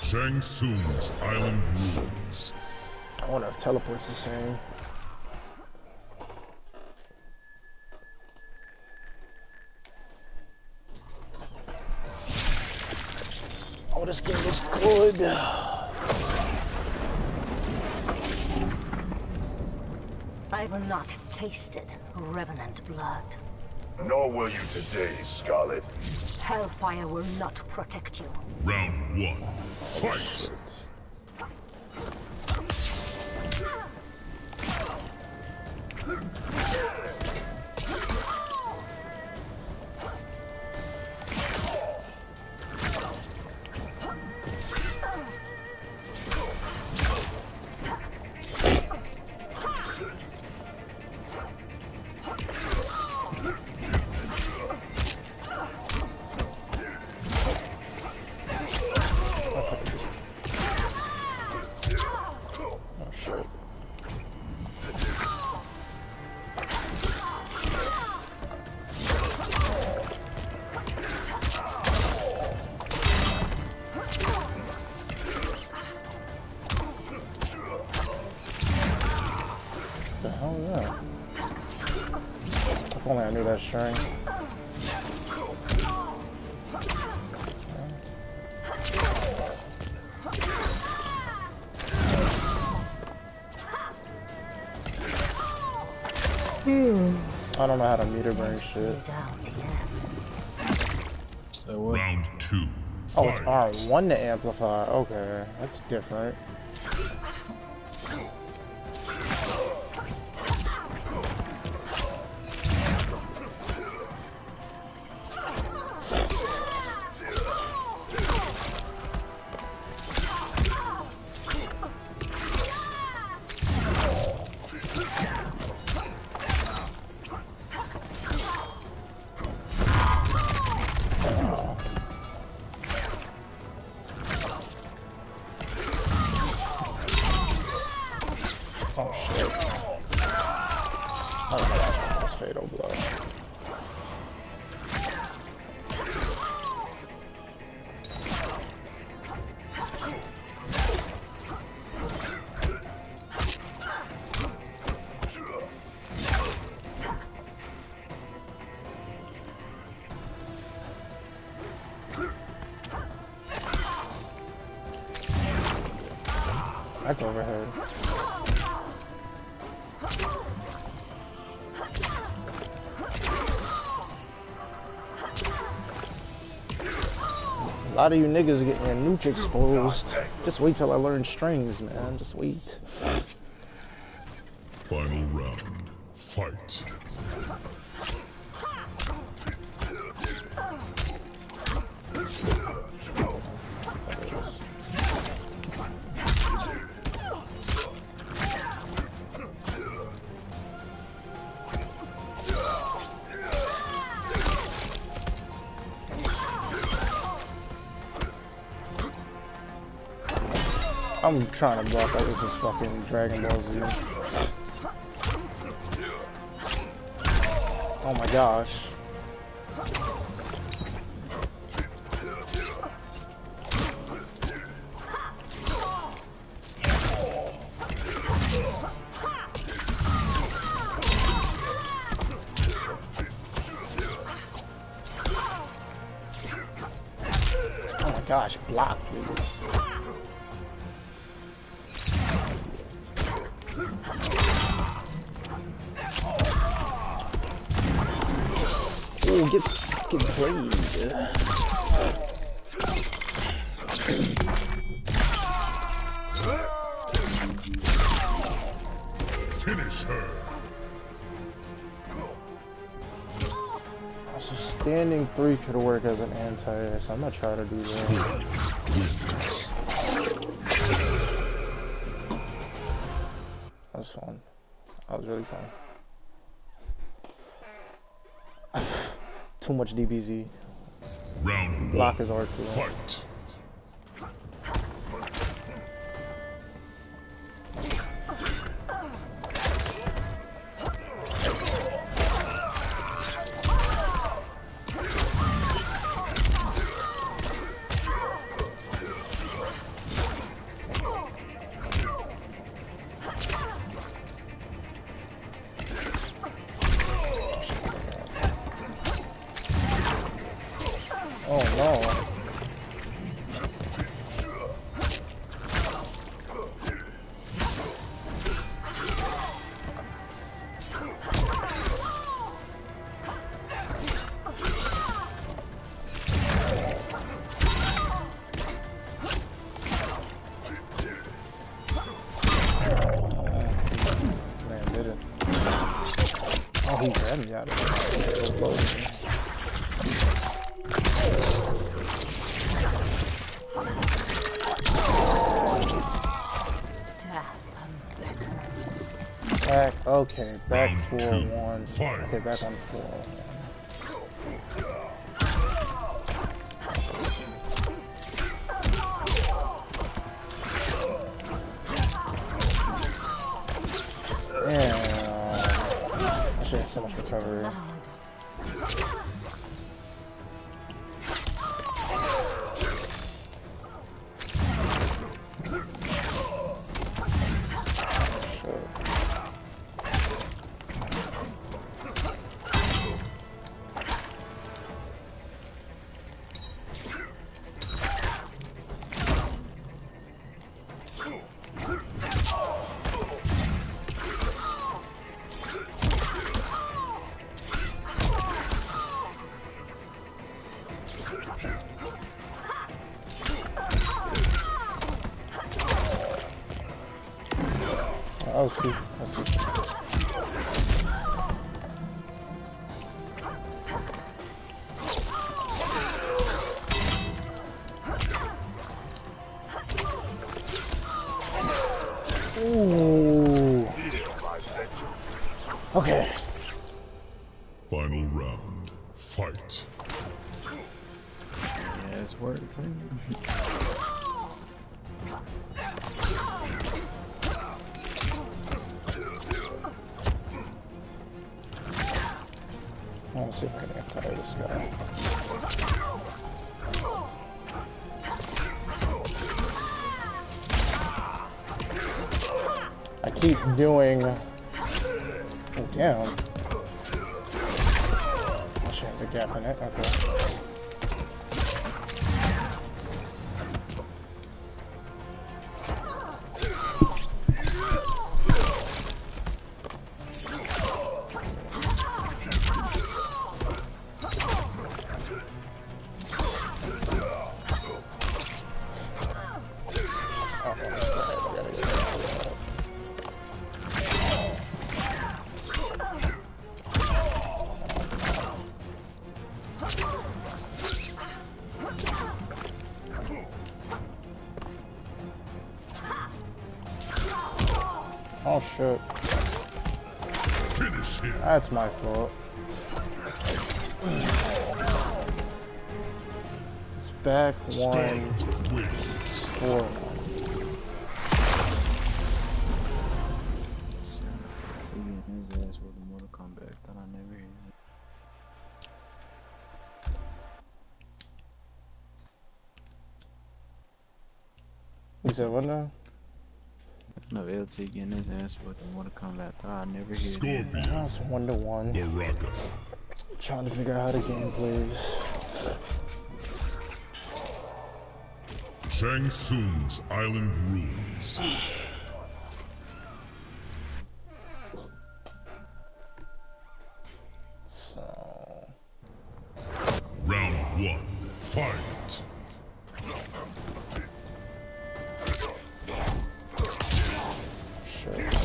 Shang Tsung's island ruins. I wonder if teleport's the same. Oh, this game is good. I've not tasted revenant blood. Nor will you today, Scarlet. Hellfire will not protect you. Round 1. Fight! Oh yeah. If only I knew that string. I don't know how to meter burn shit. So what? Round 2. Oh, it's Fight! R1 to amplify. Okay, that's different. Oh shit. Oh my gosh, this fatal blow. That's overhead. A lot of you niggas getting your nuke exposed. Just wait till I learn strings, man. Just wait. Final round. Fight! I'm trying to block like this is fucking Dragon Ball Z. Oh my gosh. Oh my gosh, block, please. Oh, get fucking played. Finish her! So standing 3 could work as an anti-air, so I'm gonna try to do that. That was fun. That was really fun. Too much DBZ. Round 1. Block is R2. Fight! he grabbed me out of it. So close. Back, okay, back 4-1. Okay, back on 4-1. I should have so much recovery. I'll see. Ooh. Okay. Final round. Fight. Yeah, it's working. I want to see if I can anti this guy. I keep doing. Oh, damn. I should have a gap in it. Okay. Oh shit. Finish him. That's my fault. It's back 1-4. It's getting his ass with the Mortal Kombat that I never hear. You said what now? No, LT getting his ass with the Mortal Kombat that I never hear. Scorpion. It's 1-1. Baraka. Trying to figure out how the game plays. Shang Tsung's Island Ruins. So. Round 1. Fight. Sure.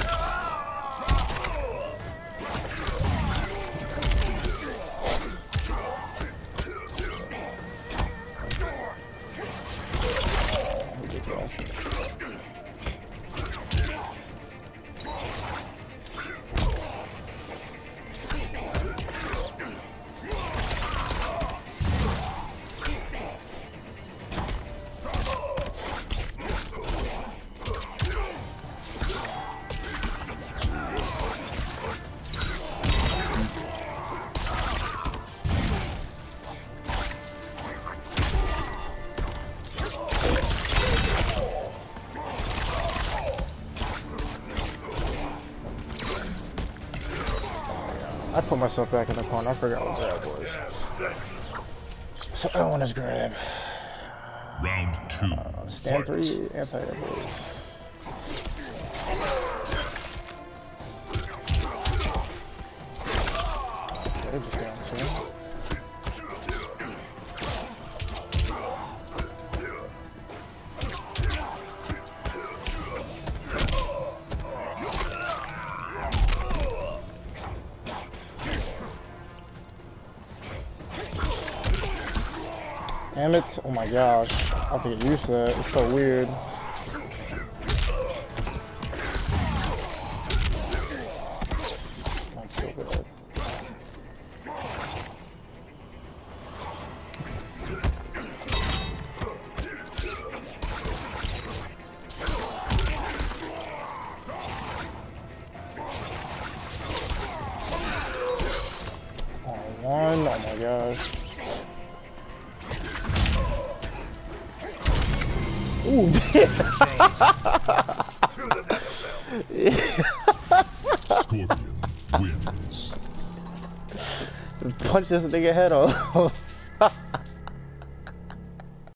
I put myself back in the corner. I forgot what grab was. So that one is grab. Round 2. Stand Fight. 3, anti-air blows. They're just down two. Damn it. Oh my gosh. I have to get used to that. It's so weird. That's so bad. One. Oh my gosh. Ooh, damn. Scorpion wins. Punch this nigga head off.